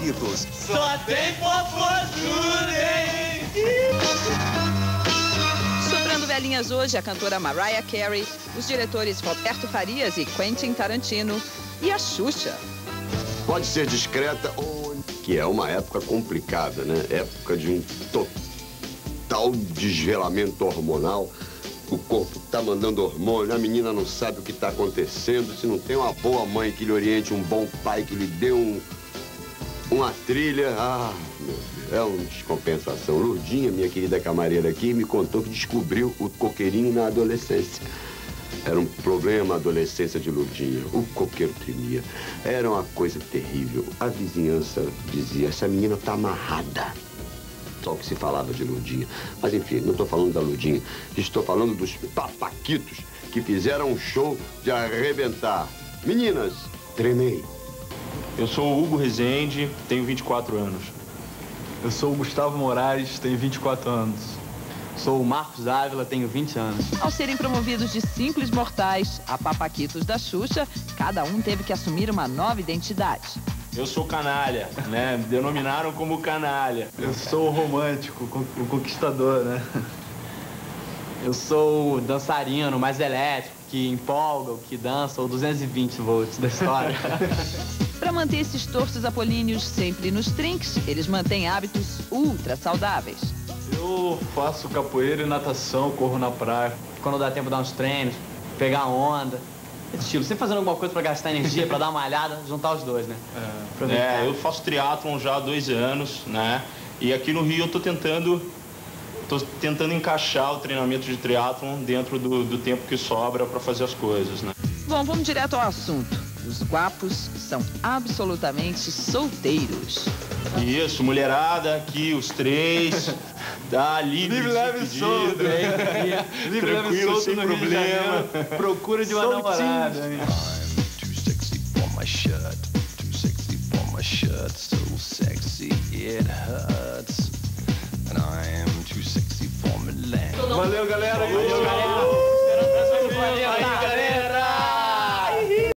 Papaquitos. Só tem fofosura, hein? Soprando velhinhas hoje, a cantora Mariah Carey, os diretores Roberto Farias e Quentin Tarantino e a Xuxa. Pode ser discreta ou... que é uma época complicada, né? Época de um total desvelamento hormonal. O corpo tá mandando hormônio, a menina não sabe o que tá acontecendo. Se não tem uma boa mãe que lhe oriente, um bom pai que lhe dê uma trilha... Ah, meu Deus, é uma descompensação. Lourdinha, minha querida camareira aqui, me contou que descobriu o coqueirinho na adolescência. Era um problema a adolescência de Lourdinha. O coqueiro tremia. Era uma coisa terrível. A vizinhança dizia, essa menina tá amarrada. Só o que se falava de Lourdinha. Mas enfim, não estou falando da Lourdinha. Estou falando dos papaquitos que fizeram um show de arrebentar. Meninas, tremei. Eu sou o Hugo Rezende, tenho 24 anos. Eu sou o Gustavo Moraes, tenho 24 anos. Sou o Marcos Ávila, tenho 20 anos. Ao serem promovidos de simples mortais a papaquitos da Xuxa, cada um teve que assumir uma nova identidade. Eu sou canalha, né? Me denominaram como canalha. Eu sou o romântico, o conquistador, né? Eu sou o dançarino mais elétrico, que empolga, o que dança, o 220 volts da história. Para manter esses torços apolíneos sempre nos trinques, eles mantêm hábitos ultra saudáveis. Eu faço capoeira e natação, corro na praia. Quando dá tempo, dar uns treinos, pegar onda. Esse estilo, sempre fazendo alguma coisa pra gastar energia, pra dar uma malhada, juntar os dois, né? Eu faço triatlon já há 2 anos, né? E aqui no Rio eu tô tentando encaixar o treinamento de triatlon dentro do tempo que sobra pra fazer as coisas, né? Bom, vamos direto ao assunto. Os guapos são absolutamente solteiros. Isso, mulherada aqui, os 3, dá livre, leve e solto, livre, leve e solto, sem problema. Procura de uma namorada, hein? I'm too sexy for my shirt, too sexy for my shirt, so sexy it hurts. And I am too sexy for my leg. Valeu, galera. Valeu,